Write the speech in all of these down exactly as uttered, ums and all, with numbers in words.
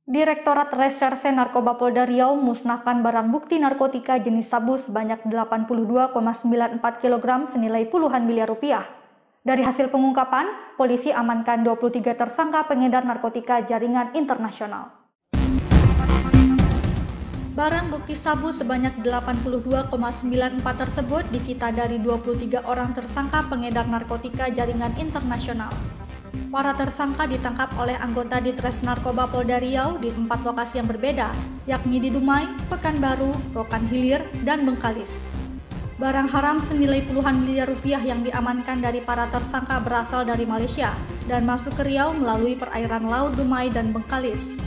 Direktorat Reserse Narkoba Polda Riau musnahkan barang bukti narkotika jenis sabu sebanyak delapan puluh dua koma sembilan empat kilogram senilai puluhan miliar rupiah. Dari hasil pengungkapan, polisi amankan dua puluh tiga tersangka pengedar narkotika jaringan internasional. Barang bukti sabu sebanyak delapan puluh dua koma sembilan empat tersebut disita dari dua puluh tiga orang tersangka pengedar narkotika jaringan internasional. Para tersangka ditangkap oleh anggota Ditres Narkoba Polda Riau di empat lokasi yang berbeda, yakni di Dumai, Pekanbaru, Rokan Hilir, dan Bengkalis. Barang haram senilai puluhan miliar rupiah yang diamankan dari para tersangka berasal dari Malaysia dan masuk ke Riau melalui perairan laut Dumai dan Bengkalis.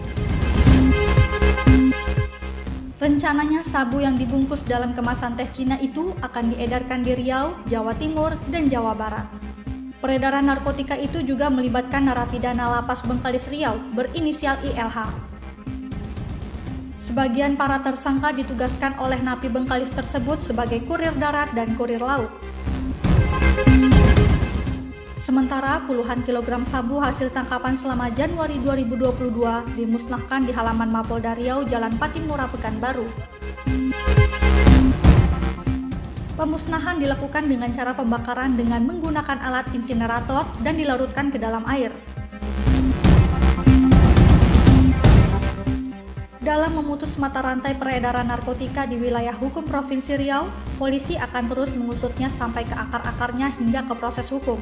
Rencananya sabu yang dibungkus dalam kemasan teh Cina itu akan diedarkan di Riau, Jawa Timur, dan Jawa Barat. Peredaran narkotika itu juga melibatkan narapidana Lapas Bengkalis Riau berinisial I L H. Sebagian para tersangka ditugaskan oleh Napi Bengkalis tersebut sebagai kurir darat dan kurir laut. Sementara puluhan kilogram sabu hasil tangkapan selama Januari dua ribu dua puluh dua dimusnahkan di halaman Mapolda Riau, Jalan Patimura, Pekanbaru. Pemusnahan dilakukan dengan cara pembakaran dengan menggunakan alat insinerator dan dilarutkan ke dalam air. Dalam memutus mata rantai peredaran narkotika di wilayah hukum Provinsi Riau, polisi akan terus mengusutnya sampai ke akar-akarnya hingga ke proses hukum.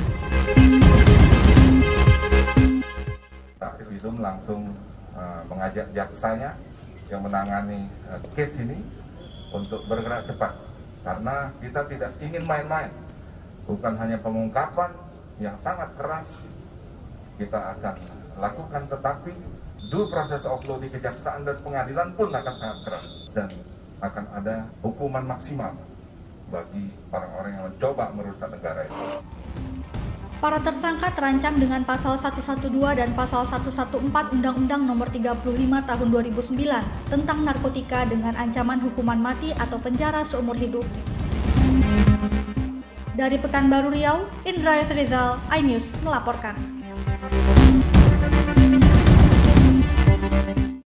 Aktif itu langsung uh, mengajak jaksanya yang menangani uh, case ini untuk bergerak cepat. Karena kita tidak ingin main-main, bukan hanya pengungkapan yang sangat keras kita akan lakukan, tetapi due process of law di kejaksaan dan pengadilan pun akan sangat keras dan akan ada hukuman maksimal bagi orang-orang yang mencoba merusak negara itu. Para tersangka terancam dengan pasal seratus dua belas dan pasal seratus empat belas Undang-Undang Nomor tiga puluh lima Tahun dua ribu sembilan tentang narkotika dengan ancaman hukuman mati atau penjara seumur hidup. Dari Pekanbaru Riau, Indra Rizal, iNews melaporkan.